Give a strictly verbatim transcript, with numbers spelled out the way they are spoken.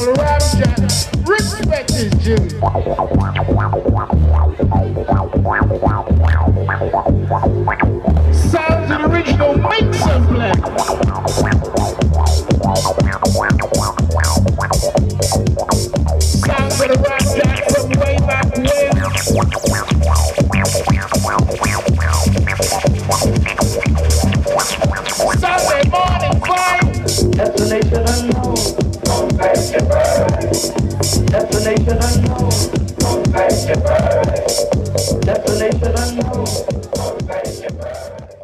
called Ramjac. Respect is due. Sounds an original mix and blend. Sounds of the Ramjac from way back when. Sunday morning vibe. Destination unknown. Don't face your bird. Destination unknown. Don't face your bird. Destination unknown. Don't face your bird.